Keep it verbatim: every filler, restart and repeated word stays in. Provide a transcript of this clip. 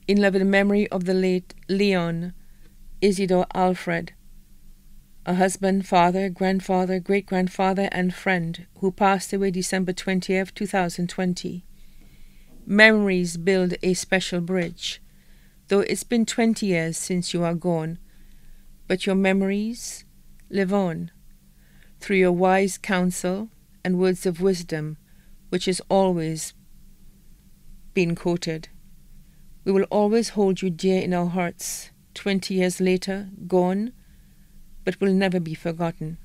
in loving memory of the late Leon Isidore Alfred, a husband, father, grandfather, great-grandfather, and friend who passed away December twentieth, two thousand twenty. Memories build a special bridge, though it's been twenty years since you are gone, but your memories live on through your wise counsel and words of wisdom, which is always been quoted. We will always hold you dear in our hearts, twenty years later, gone, but will never be forgotten.